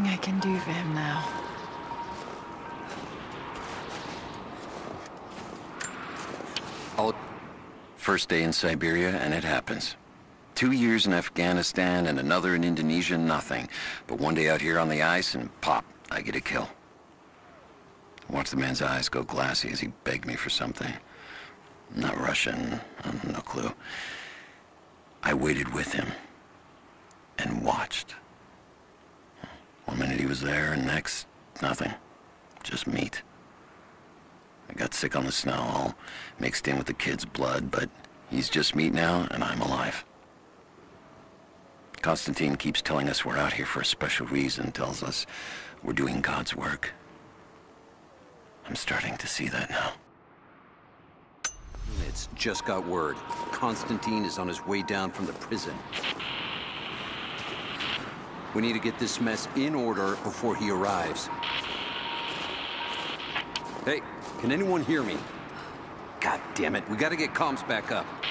nothing I can do for him now. First day in Siberia, and it happens. 2 years in Afghanistan and another in Indonesia, nothing. But one day out here on the ice, and pop, I get a kill. I watched the man's eyes go glassy as he begged me for something. Not Russian, no clue. I waited with him and watched. One minute he was there, and next, nothing. Just meat. I got sick on the snow, all mixed in with the kid's blood, but he's just meat now, and I'm alive. Konstantin keeps telling us we're out here for a special reason, tells us we're doing God's work. I'm starting to see that now. It's just got word. Konstantin is on his way down from the prison. We need to get this mess in order before he arrives. Hey, can anyone hear me? God damn it, we gotta get comms back up.